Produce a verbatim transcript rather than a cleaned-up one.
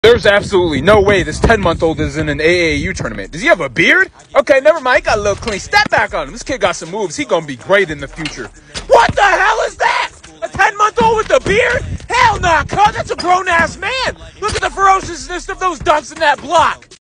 There's absolutely no way this ten-month-old is in an A A U tournament. Does he have a beard? Okay, never mind. He got a little clean. Step back on him. This kid got some moves. He gonna be great in the future. What the hell is that? A ten-month-old with a beard? Hell nah, cuz. That's a grown-ass man. Look at the ferociousness of those dunks in that block.